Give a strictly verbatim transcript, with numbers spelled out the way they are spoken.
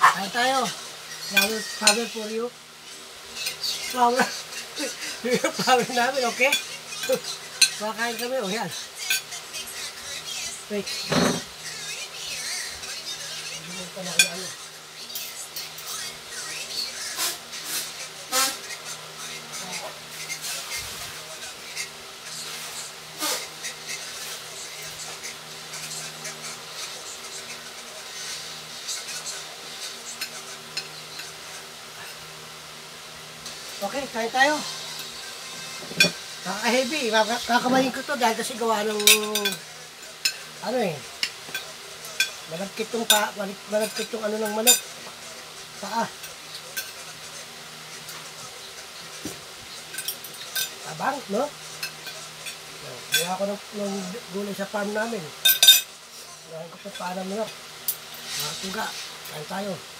Kain tayo. Flower, flower for you. Flower. Flower namin, okay? Makain kami, o yan. Wait. Hindi mo pa na ano. Okay, kain tayo. Nakaka-heavy. Kakamayin ko to dahil kasi gawa ng ano eh. Malagkit yung pa, malagkit yung ano ng manok. Paa. Tabang, no? Kaya ako ng, ng gulay sa farm namin. Kaya ko sa paa ng manok. Mga tuga. Kain tayo.